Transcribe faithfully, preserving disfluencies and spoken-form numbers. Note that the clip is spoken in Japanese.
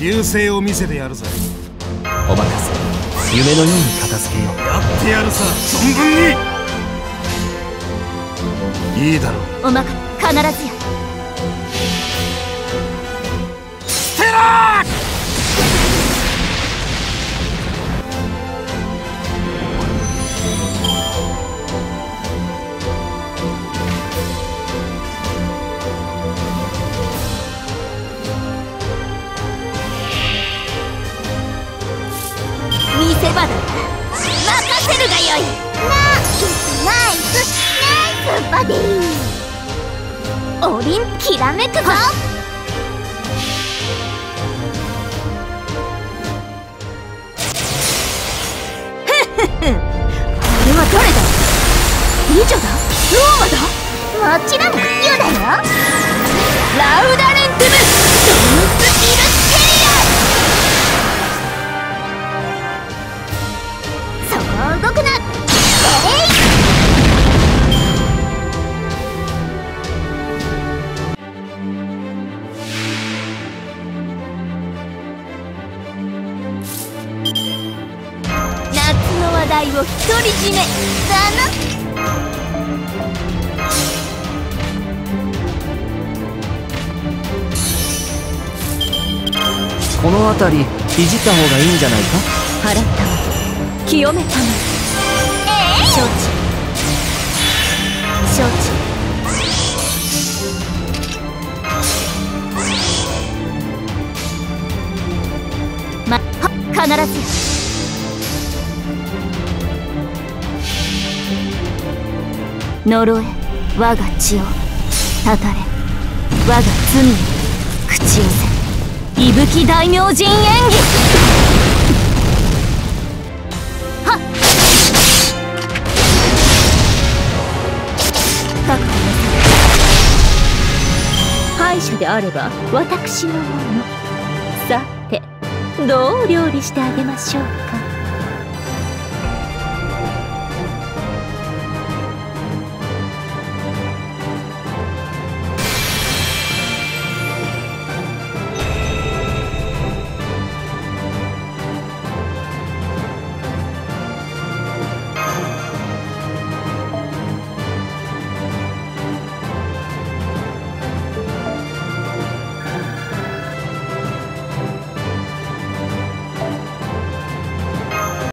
流星を見せてやるぜ。 お任せ。夢のように片付けよう。 やってやるさ、存分に。いいだろう。 おまか必ずや。 ステラー！ 見せ場だ。任せるがよい。ナイスナイスナイスバディ。オリンきらめくぞ。ふっふっふ。これは誰だ。美女だ。ローマだ。もちろんユだよ。ラウダレンテムドムスイルステリア。動くな。夏の話題を独り占めだな。 この辺りいじった方がいいんじゃないか。 払ったわ。清めたまえ。承知承知。ま、は必ず。呪え我が血を、たたれ我が罪を口寄せ。伊吹大明神演技。敗者であれば私のもの。さてどう料理してあげましょうか。